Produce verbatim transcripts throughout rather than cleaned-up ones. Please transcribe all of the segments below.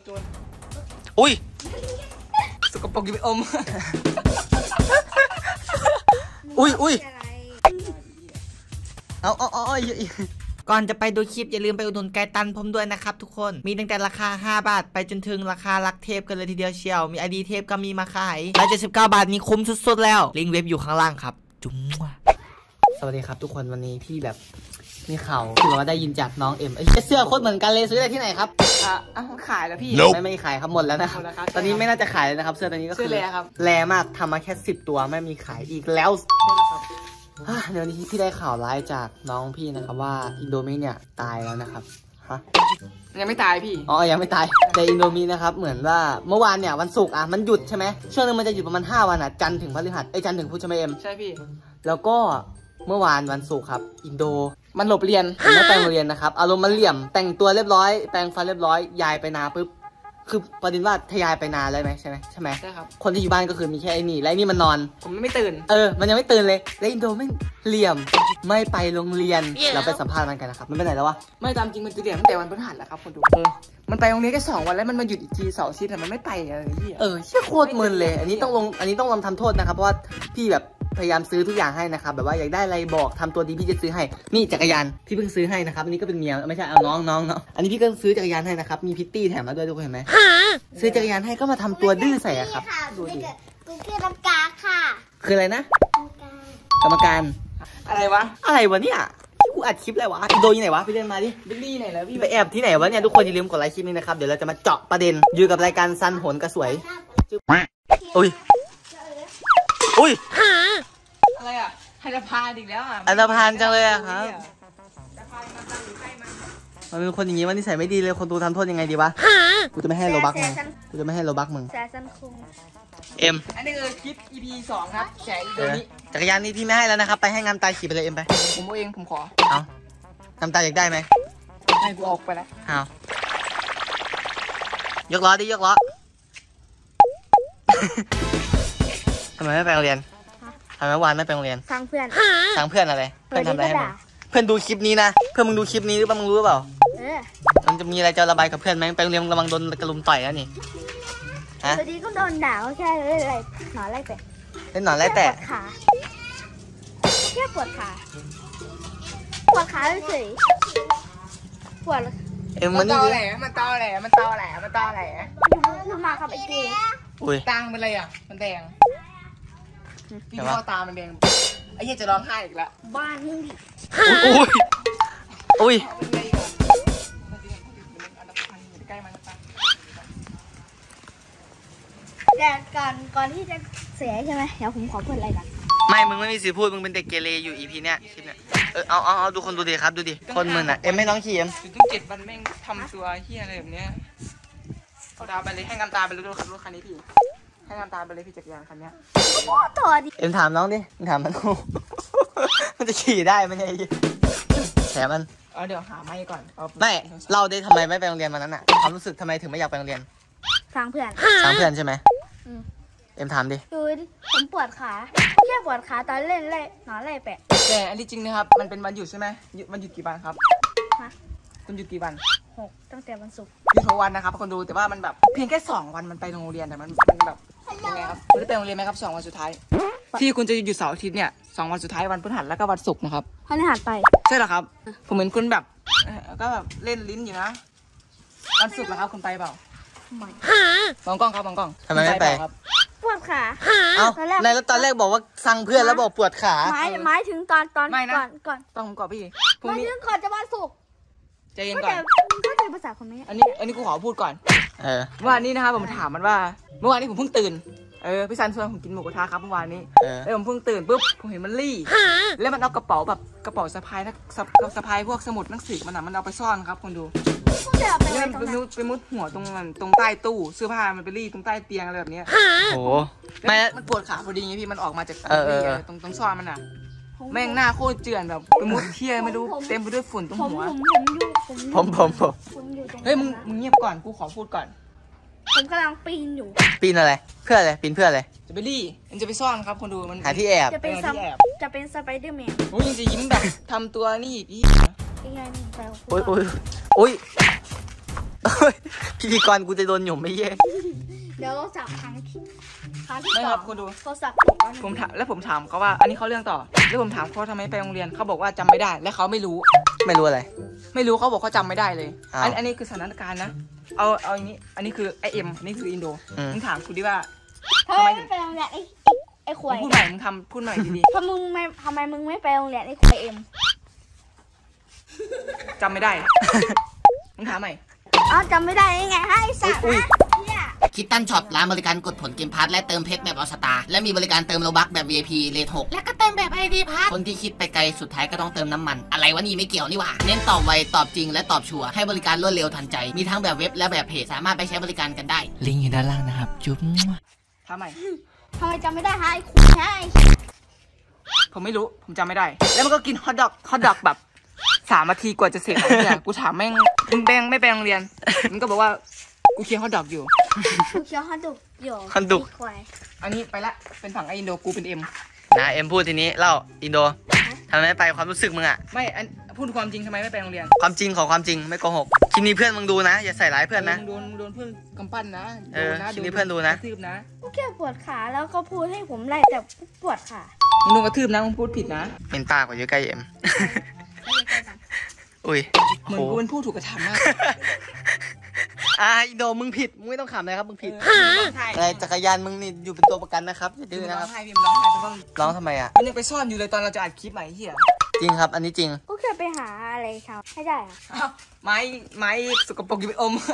อุ้ยสกปรกยิ่งอมอุ้ยอุ้ยเอาเอาเอาก่อนจะไปดูคลิปอย่าลืมไปอุดหนุนไก่ตันผมด้วยนะครับทุกคนมีตั้งแต่ราคาห้าบาทไปจนถึงราคาลักเทพกันเลยทีเดียวเชียวมีไอดีเทพก็มีมาขายหนึ่งร้อยเจ็ดสิบเก้าบาทนี้คุ้มสุดๆแล้วลิงก์เว็บอยู่ข้างล่างครับจุ๊มสวัสดีครับทุกคนวันนี้พี่แบบมีข่าวที่ว่าได้ยินจากน้องเอ็มเสื้อโคตรเหมือนกันเลยซื้อได้ที่ไหนครับอ่ะขายแล้วพี่ไม่ไม่ขายครับหมดแล้วนะตอนนี้ไม่น่าจะขายเลยนะครับเสื้อตัวนี้ก็คือแรครับแรมากทำมาแค่สิบตัวไม่มีขายอีกแล้วเดี๋ยวนี้พี่ได้ข่าวร้ายจากน้องพี่นะครับว่าอินโดมิเนี่ยตายแล้วนะครับฮะยังไม่ตายพี่อ๋อยังไม่ตายแต่อินโดมินะครับเหมือนว่าเมื่อวานเนี่ยวันศุกร์อ่ะมันหยุดใช่ไหมช่วงนึงมันจะหยุดประมาณห้าวันอ่ะจันทร์ถึงพฤหัสไอ้จันทร์ถึงพุธใช่ไหมเอ็มใช่พี่แล้วก็เมื่อวานวันศุกร์ครับอินโดมันหลบเรียนไม่ไปโรงเรียนนะครับอารมณ์มันเหลี่ยมแต่งตัวเรียบร้อยแปรงฟันเรียบร้อยยายไปนาปุ๊บคือประเด็นว่าทยายไปนาเลยไหมใช่ไหมใช่ไหมใช่ครับคนที่อยู่บ้านก็คือมีแค่ไอ้นี่และไอ้นี่มันนอนผมไม่ตื่นเออมันยังไม่ตื่นเลยและอินโดไม่เหลี่ยมไม่ไปโรงเรียนเราไปสัมภาษณ์มันกันนะครับมันไปไหนแล้ววะไม่ตามจริงมันจะเรียนตั้งแต่วันพฤหัสแล้วครับคนดูเออมันไปโรงเรียนแค่สองวันแล้วมันมาหยุดอีกทีเสาร์อาทิตย์แต่มันไม่ไปอะไรที่เออเชี่ยโคตรมึนเลยอันนี้ต้องลงอันนี้ต้องลงทำโทษนะครับเพราะว่าพี่แบบพยายามซื้อทุกอย่างให้นะครับแบบว่าอยากได้อะไรบอกทำตัวดีพี่จะซื้อให้นี่จักรยานพี่เพิ่งซื้อให้นะครับอันนี้ก็เป็นเมียไม่ใช่เอาน้องน้องเนาะอันนี้พี่ก็ซื้อจักรยานให้นะครับมีพิตตี้แถมมาด้วยทุกคนเห็นไหมซื้อจักรยานให้ก็มาทำตัวดื้อใส่อะครับดูดิกูคือกรรมการค่ะคืออะไรนะกรรมการอะไรวะอะไรวะเนี่ยกูอัดคลิปอะไรวะโดนยังไงวะพี่เล่นมาดิบิลลี่ไหนแล้วพี่ไปแอบที่ไหนวะเนี่ยทุกคนอย่าลืมกดไลค์คลิปนี้นะครับเดี๋ยวเราจะมาเจาะประเด็นอยู่กับรายการซันโหนกระสวยอุ้ยอุ้ยอะไรอ่ะไฮดาพานอีกแล้วอ่ะอันดาพานจังเลยอะครับมันเป็นคนอย่างงี้มันนิสัยไม่ดีเลยคนดูทำโทษยังไงดีวะกูจะไม่ให้โลบักมึงกูจะไม่ให้โลบักมึงเอ็มอันนี้คือคลิป อี พี สองครับแฉอีตัวนี้จักรยานนี้พี่ไม่ให้แล้วนะครับไปให้งามตายขี่ไปเลยเอ็มไปผมเองผมขอเอางามตายอยากได้ไหมให้กูออกไปแล้วเอายกล้อดิยกล้อทำไมไม่ไปโรงเรียนทำไมวานไม่ไปโรงเรียนทางเพื่อนทางเพื่อนอะไรเพื่อนทำอะไรให้มึงเพื่อนดูคลิปนี้นะเพื่อนมึงดูคลิปนี้หรือเปล่ามึงรู้หรือเปล่ามันจะมีอะไรจะระบายกับเพื่อนไหมไปโรงเรียนระวังโดนกระลุมต่อยนะนี่ฮะพอดีก็โดนด่าแค่เลยอะไรหนอนไล่แตะเล่นหนอนไล่แตะขาแค่ปวดขาปวดขาเฉยปวดเอ็มมันตอแหลมันตอแหลมันตอแหลมันตอแหลคุณมาครับไอ้เก๋อุ้ยตังเป็นอะไรอ่ะมันแดงพี่พ่อตามันแดงไอ้เหี้ยจะร้องไห้อีกแล้วบ้านมึงดิอุ้ยอุ้ยแต่ก่อนก่อนที่จะเสียใช่ไหมเดี๋ยวผมขอพูดอะไรกันไม่มึงไม่มีสิทธิ์พูดมึงเป็นเด็กเกเรอยู่อีพีเนี้ยคลิปเนี้ยเออเอาเอาเอาดูคนดูดิครับดูดิคนมึนอ่ะเอ็มให้น้องขี่เอ็มต้องเจ็ดวันแม่งทำตัวเหี้ยอะไรแบบเนี้ยเอาตาไปเลยให้งามตาไปเลยดูขับรถคันนี้พี่ให้งามตาไปเลยพี่จักรยานคันเนี้ยโอ้ต่อดิเอ็มถามน้องดิถามมันมันจะขี่ได้ไหมเนี่ยแฉมันเออเดี๋ยวหาไม้ก่อนไม่เราได้ทำไมไม่ไปโรงเรียนวันนั้นอ่ะความรู้สึกทำไมถึงไม่อยากไปโรงเรียนฟังเพื่อนฟังเพื่อนใช่ไหมเอ็มถามดิดูดิผมปวดขาแค่ปวดขาตอนเล่นเล่นนอนเล่นแปะแต่อันที่จริงนะครับมันเป็นวันหยุดใช่ไหมวันหยุดกี่วันครับฮะคุณหยุดกี่วันหกตั้งแต่วันศุกร์หยุดหกวันนะครับคนดูแต่ว่ามันแบบเพียงแค่สองวันมันไปโรงเรียนแต่มันมันแบบยังไงครับคุณได้ไปโรงเรียนไหมครับสองวันสุดท้ายที่คุณจะหยุดเสาร์อาทิตย์เนี่ยสองวันสุดท้ายวันพฤหัสแล้วก็วันศุกร์นะครับพฤหัสไปใช่เหรอครับผมเหมือนคุณแบบก็แบบเล่นลิ้นอยู่นะวันศุกร์นะครับคุณไปเปล่ามองกล้องครับมองกล้องทำไมไม่ไปครับปวดขาเอ้าในแล้วตอนแรกบอกว่าสั่งเพื่อนแล้วบอกปวดขาไม้ไม้ถึงตอนตอนก่อนก่อนต้องก่อนพี่พรุ่งนี้ก่อนจะวันศุกร์ใจเย็นก่อนเข้าใจภาษาคนไหมอันนี้อันนี้กูขอพูดก่อนเออเมื่อวานนี้นะครับผมถามมันว่าเมื่อวานนี้ผมเพิ่งตื่นเออพี่ซันชวนผมกินหมูกระทะครับเมื่อวานนี้แล้วผมเพิ่งตื่นปุ๊บผมเห็นมันรี่แล้วมันเอากระเป๋าแบบกระเป๋าสะพายนักสะพายพวกสมุดหนังสือมันอะมันเอาไปซ่อนครับคนดูแล้วมันไปมุดไปมุดหัวตรงมันตรงใต้ตู้เสื้อผ้ามันไปรี่ตรงใต้เตียงอะไรแบบนี้โอ้ไม่มันปวดขาพอดีไงพี่มันออกมาจากตรงตรงซ่อนมันอะแม่งหน้าโคตรเจือนแบบไปมุดเที่ยไม่รู้เต็มไปด้วยฝุ่นตรงหัวผมผมผมเฮ้ยมึงมึงเงียบก่อนกูขอพูดก่อนผมกำลังปีนอยู่ปีนอะไรเพื่ออะไรปีนเพื่ออะไรจะไปรี่มันจะไปซ่อนครับคนดูมันหาที่แอบจะเป็นที่แอบจะเป็นสไปเดอร์แมนโอ้ยยังจะยิ้มแบบทำตัวนี่อีกยังไงนี่ไปโอ้ยโอ้ยโอ้ยพิธีกรกูจะโดนหยุ่มไม่เย่เดี๋ยวเราจับครั้งที่ครั้งที่ไม่สคอรับงคุณดูโทรศัพท์ผมว่าผมถามแล้วผมถามเขาว่าอันนี้เขาเรื่องต่อแล้วผมถามเขาทำไมไปโรงเรียนเขาบอกว่าจำไม่ได้และเขาไม่รู้ไม่รู้อะไรไม่รู้เขาบอกเขาจำไม่ได้เลยอ้าวอันอันนี้คือสถานการณ์นะเอาเอาอย่างนี้อันนี้คือไอเอ็มอันนี้คืออินโดอืมมึงถามกูดิว่าทำไมไม่ไปโรงเรียนไอ้ไอ้ไอ้คมึวงยพูดใหม่มึงทำพูดใหม่ดีทำมึงไม่ทำไมมึงไม่ไปโรงเรียนไอ้ควยเอ็มๆจำไม่ได้ มึงถามใหม่อ้าวจำไม่ได้ยังไงให้สัตว์อุ๊ยนะเนี่ยคิดตันช็อปร้านบริการกดผลเกมพาร์ทและเติมเพชรแบบออสตาและมีบริการเติมโลบัคแบบ วี ไอ พี เลทหกและก็เติมแบบ ไอ ดี พาร์ทคนที่คิดไปไกลสุดท้ายก็ต้องเติมน้ำมัน อะไรวะนี่ไม่เกี่ยวนี่หว่าเน้นตอบไวตอบจริงและตอบชัวร์ให้บริการรวดเร็วทันใจมีทั้งแบบเว็บและแบบเพจสามารถไปใช้บริการกันได้ลิงก์อยู่ด้านล่างนะครับจุ๊บถามใหม่ทำไมจำไม่ได้ฮะไอ้ควยฮะไอ้ผมไม่รู้ผมจำไม่ได้ แล้วมันก็กินฮอทดอกฮอทดอกแบบสามนาทีกว่าจะเสร็จไอ้เนี่ยกูถามแม่งมึงแบงไม่ไปโรงเรียนมันก็บอกว่ากูเคียร์ฮอทดอกอยู่กูเคี้ยวฮันดุกอยู่ฮันดุกไอ้ควายอันนี้ไปละเป็นฝั่งไออินโดกูเป็นเอ็มนะเอ็มพูดทีนี้เล่าอินโดทำไมไม่ไปความรู้สึกมึงอะไม่อันพูดความจริงทำไมไม่ไปโรงเรียนความจริงของความจริงไม่โกหกคลิปนี้เพื่อนมึงดูนะอย่าใส่ร้ายเพื่อนนะมึงโดนมึงโดนเพื่อนกำปั้นนะเออโดนะคลิปนี้เพื่อนดูนะกระทืบนะกูแค่ปวดขาแล้วก็พูดให้ผมไล่แต่ปวดขามึงโดนกระทืบนะมึงพูดผิดนะเป็นปากกว่าอยู่ใกล้เอ็ม อุ้ยเหมือนกูเป็นผู้ถูกกระทำมากอ่าอินโดมึงผิดมึงไม่ต้องขำเลยครับมึงผิดเออร้องไห้อะไรจักรยานมึงนี่อยู่เป็นตัวประกันนะครับอย่าดื้อร้นะอครังบไห้พี่มันร้องไห้เพราะว่าร้องทำไมอ่ะมันยังไปซ่อนอยู่เลยตอนเราจะอัดคลิปใหม่เฮียจริงครับ อันนี้จริงกูแค่ไปหาอะไรทำให้ได้อะอ้าวไม้ไม้สกปรกอยู่ไปอม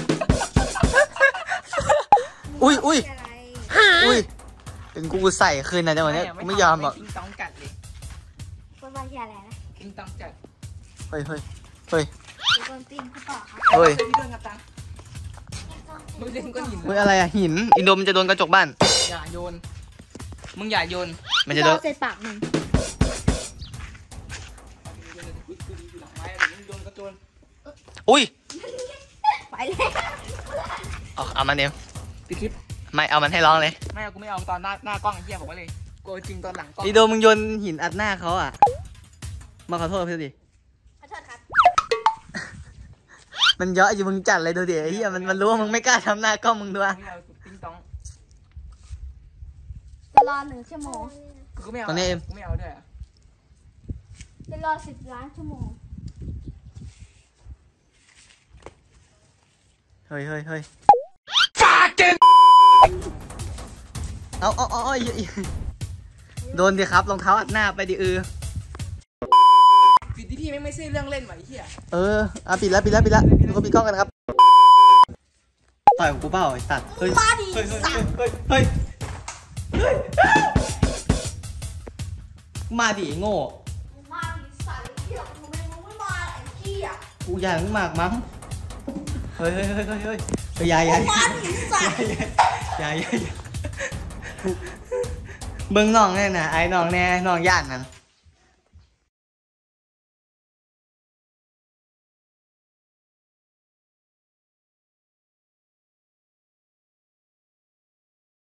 อุ้ยอุ้ยอะไรอุ้ยเป็นกูใส่คืนนะจังหวะเนี้ยกูไม่ยอมหรอกติ้งต้องจัดเลยกูว่าที่อะไรนะติ้งต้องจัดเฮ้ยเฮ้ยเฮ้ยกูโดนตีนเขาต่อครับเฮ้ยพี่เดินกับตังมึงเล่นก็หินเฮ้ยอะไรอ่ะหินอินโดมันจะโดนกระจกบ้านอย่าโยนมึงอย่าโยนมันจะโดนเสร็จปากมึงอยู่หลังไม้มึงโยนกระโจนอุ้ยไปเลยเอาเอามันเองปิดคลิปไม่เอามันให้ร้องเลยไม่เอากูไม่เอาตอนหน้าหน้ากล้องไอ้เหี้ยบอกไว้เลยกูเอาจริงตอนหลังกล้องอินโดมึงโยนหินอัดหน้าเขาอ่ะมาขอโทษเพื่อนดิขอโทษครับมันเยอะอยู่มึงจัดเลยดูดิไอ้เหี้ยมันมันรู้ว่ามึงไม่กล้าทำหน้ากล้องมึงด้วยไม่เอาติ้งต้องจะรอหนึ่งชั่วโมงกูก็ไม่เอาตอนนี้เอ็มกูไม่เอาด้วยอะจะรอสิบล้านชั่วโมงเฮ้ยเฮ้ยเฮ้ยเอาเอาเอาเอาอย่าอย่าโดนดิครับรองเท้าอัดหน้าไปดิเออปิดที่พี่ไม่ไม่ใช่เรื่องเล่นไหวะไอ้เหี้ยเอออ่ะปิดแล้วปิดแล้วปิดแล้วทุกคนปิดกล้องกันครับต่อยกับกูเปล่าไอ้สัตว์เฮ้ยเฮ้ยเฮ้ยเฮ้ยเฮ้ยเฮ้ยมาดิโง่มาดิสัตว์เหี้ยมึงไม่มึงไม่มาไอ้เหี้ยกูอยากมึงมากมั้งเฮ้ยเฮ้ยเฮ้ยเฮ้ยเฮ้ยเฮ้ยยายยายมาดิสัตว์ยายยายเบิ้งน้องแน่น่ะไอ้น้องแน่น้องย่านนั่น